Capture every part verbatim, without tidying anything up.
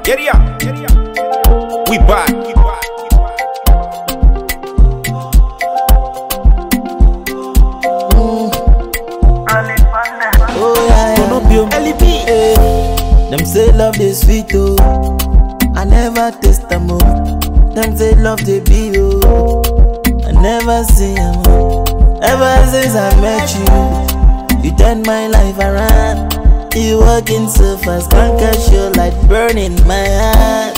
Get it up. We back. We back. Oh yeah, L B. Them say love the sweet oh, I never taste them oh. Them say love the be oh, I never see them oh. Ever since I met you, you turned my life around. You walking so fast, can't catch your light burning my heart,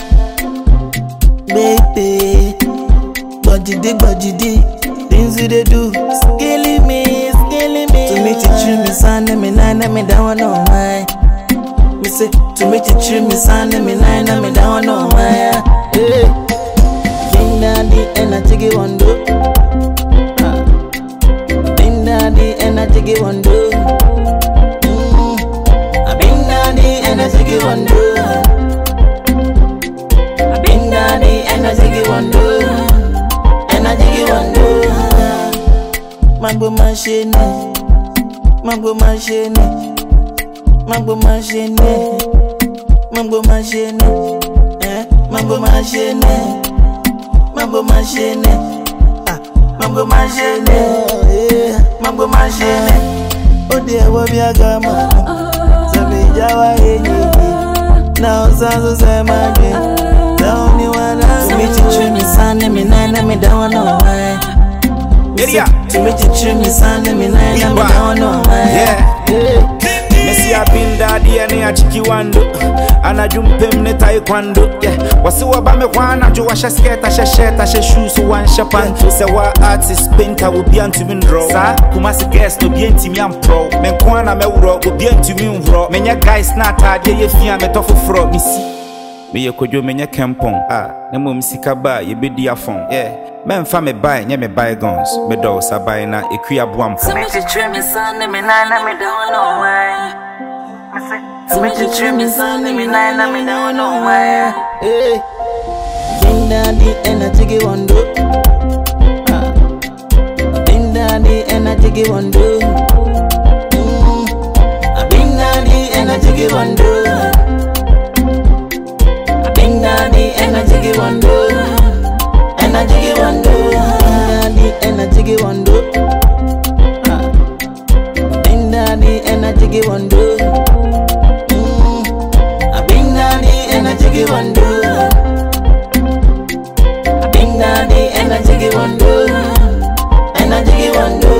baby. Body dig, body dig, things you they do, killing me, killing me. To meet you, treat me, son, me nine, me down on my. Me say to meet you, treat me, son, me nine, me down on my. Hey, Abindadi and I take it one do. Abindadi and I take it one do. Abindadi and I take it one do. Abindadi and I take it one do. And I take it one do. Mambo machine, mambo machine, mambo machine, mambo machine, eh, mambo machine, mambo machine, ah, mambo machine, eh, mambo machine. Oh dear, what be a gama? Sabi jawa yenye. Now sanzo say my dream. The only one I meet you, treat me, son, me nine, me down on my. To meet you, treat me, son, me nine, me down on my. Yeah. Messi Abindadi ane achiki wando, anajumpe mne taekwondo. Yeah, wasi wabame wana jo washa skate, asha shirt, asha shoes, one shapan. Se wa artist painter will be anti min draw. Sa kumasi guest no be anti mi am pro. Men kwana me uro will be anti min raw. Menya guys na tadi ye fia me tofu fro misi. Me ye kojo menya kempon. Ah, nemo msika ba ye be dia phone. Yeah. Men fa me buy, nye me buy guns. Me do sa buy na ekuya buam po. So me to treat me son, me nine, me don't know why. So me to treat me son, me nine, me don't know why. Hey, Abindadi and I take it one do. Abindadi and I take it one do. Abindadi and I take it one do. Abindadi and I take it one do. And I take it one do. Abindadi and I take it one do. Abindadi and I take it one do. Abindadi and I take it one do. Abindadi and I take it one do. And I take it one do.